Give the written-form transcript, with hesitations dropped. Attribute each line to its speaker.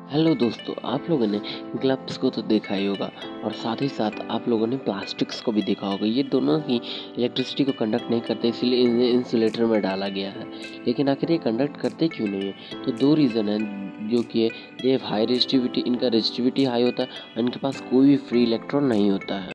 Speaker 1: Hello दोस्तों, आप लोगों ने ग्लव्स को तो देखा ही होगा और साथ ही साथ आप लोगों ने प्लास्टिक्स को भी देखा होगा। ये दोनों ही इलेक्ट्रिसिटी को कंडक्ट नहीं करते, इसलिए इन्हें इंसुलेटर में डाला गया है। लेकिन आखिर ये कंडक्ट करते क्यों नहीं है? तो दो रीज़न हैं जो कि ये हाई रेजिस्टिविटी, इनका रेजिस्टिविटी हाई होता है और इनके पास कोई भी फ्री इलेक्ट्रॉन नहीं होता है।